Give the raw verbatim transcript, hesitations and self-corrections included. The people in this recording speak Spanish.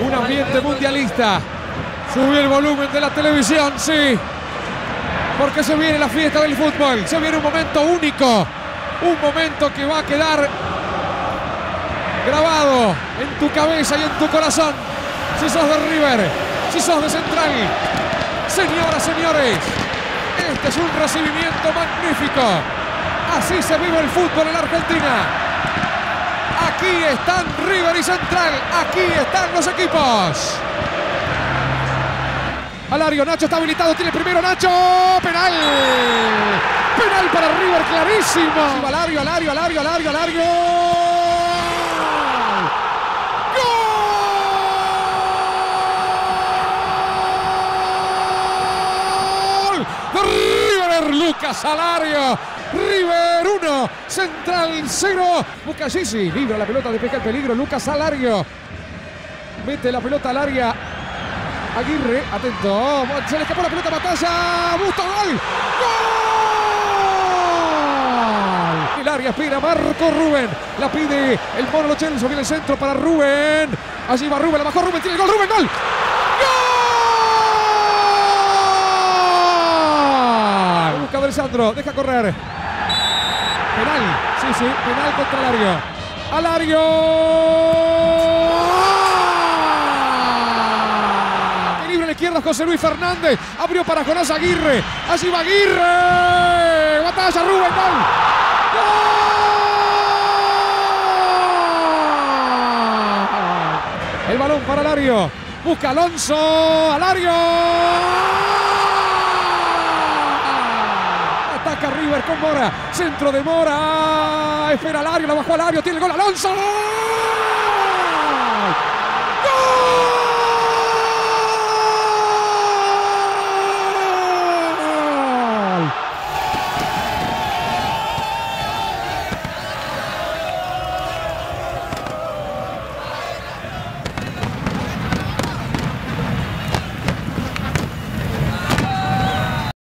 Un ambiente mundialista. Subí el volumen de la televisión, sí. Porque se viene la fiesta del fútbol. Se viene un momento único. Un momento que va a quedar grabado en tu cabeza y en tu corazón. Si sos de River, si sos de Central. Señoras, señores, este es un recibimiento magnífico. Así se vive el fútbol en la Argentina. Aquí están River y Central. Aquí están los equipos. Alario, Nacho está habilitado, tiene primero Nacho. Penal. Penal para River, clarísimo. Alario, Alario, Alario, Alario, Alario. ¡Gol! De River, Lucas Alario. River uno, Central cero. Bucayisi libra la pelota, despeja el peligro. Lucas Alario mete la pelota al área. Aguirre, atento, se le escapó la pelota a Batalla, Busto, gol, gol. El área espera Marco Rubén, la pide el mono Lo Celso, viene el centro para Rubén, allí va Rubén, la bajó Rubén, tiene el gol, Rubén, gol. ¡Gol! Busca Alessandro, deja correr. Penal, sí, sí, penal contra Alario. Alario. Izquierda José Luis Fernández, abrió para Jonás Aguirre, allí va Aguirre, Batalla, Rubén, gol, gol. El balón para Alario, busca Alonso, Alario, ataca River con Mora, centro de Mora, espera Alario, la bajó Alario, tiene el gol, Alonso.